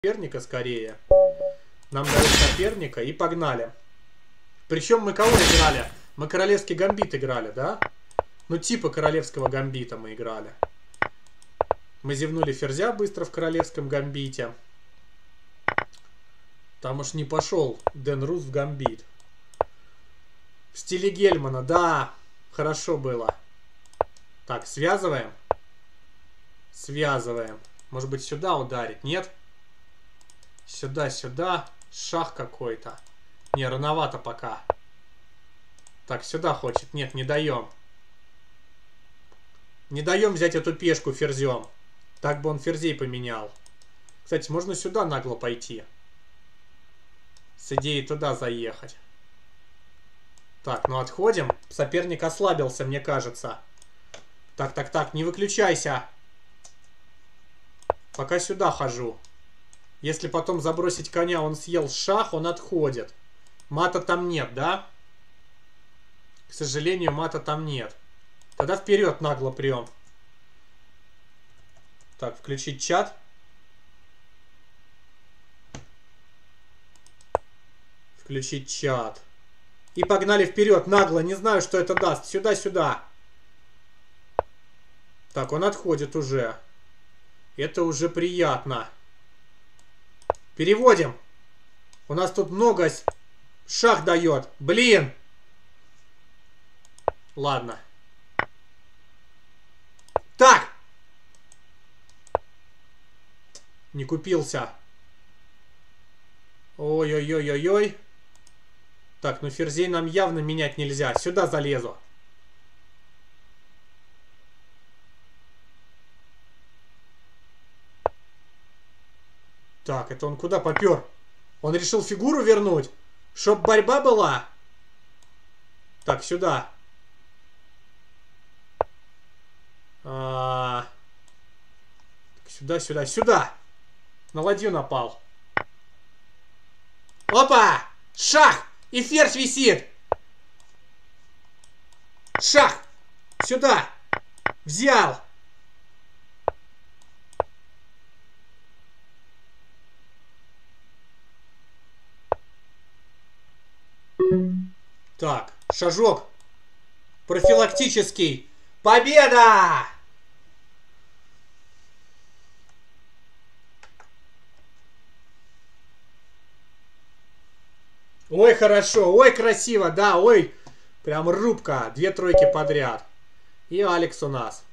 соперника скорее. Нам дают соперника и погнали. Причем мы кого играли? Мы королевский гамбит играли, да? Ну типа королевского гамбита мы играли. Мы зевнули ферзя быстро в королевском гамбите. Там уж не пошел Дэн Рус в гамбит. В стиле Гельмана, да. Хорошо было. Так, связываем. Связываем. Может быть сюда ударить, нет? Сюда, сюда. Шах какой-то. Не, рановато пока. Так, сюда хочет. Нет, не даем. Не даем взять эту пешку ферзем. Так бы он ферзей поменял. Кстати, можно сюда нагло пойти. С идеей туда заехать. Так, ну отходим. Соперник ослабился, мне кажется. Так, так, так, не выключайся. Пока сюда хожу. Если потом забросить коня, он съел шах, он отходит. Мата там нет, да? К сожалению, мата там нет. Тогда вперед нагло прем. Так, включить чат. Включить чат. И погнали вперед, нагло. Не знаю, что это даст. Сюда, сюда. Так, он отходит уже. Это уже приятно. Переводим. У нас тут много шах дает. Блин. Ладно. Так. Не купился. Ой-ой-ой-ой-ой. Так, ну ферзей нам явно менять нельзя. Сюда залезу. Так, это он куда попер? Он решил фигуру вернуть? Чтоб борьба была? Так, сюда. Сюда, сюда, сюда. На ладью напал. Опа! Шах! И ферзь висит! Шах! Сюда! Взял! Так, шажок. Профилактический. Победа! Ой, хорошо, ой, красиво, да, ой. Прям рубка. 2 тройки подряд. И Алекс у нас.